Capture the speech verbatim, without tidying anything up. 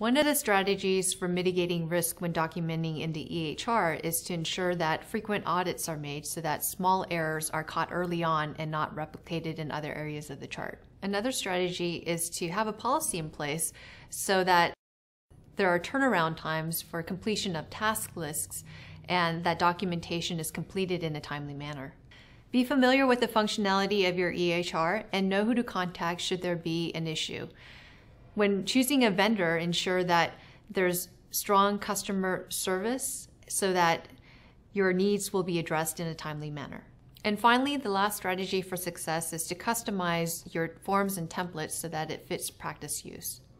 One of the strategies for mitigating risk when documenting in the E H R is to ensure that frequent audits are made so that small errors are caught early on and not replicated in other areas of the chart. Another strategy is to have a policy in place so that there are turnaround times for completion of task lists and that documentation is completed in a timely manner. Be familiar with the functionality of your E H R and know who to contact should there be an issue. When choosing a vendor, ensure that there's strong customer service so that your needs will be addressed in a timely manner. And finally, the last strategy for success is to customize your forms and templates so that it fits practice use.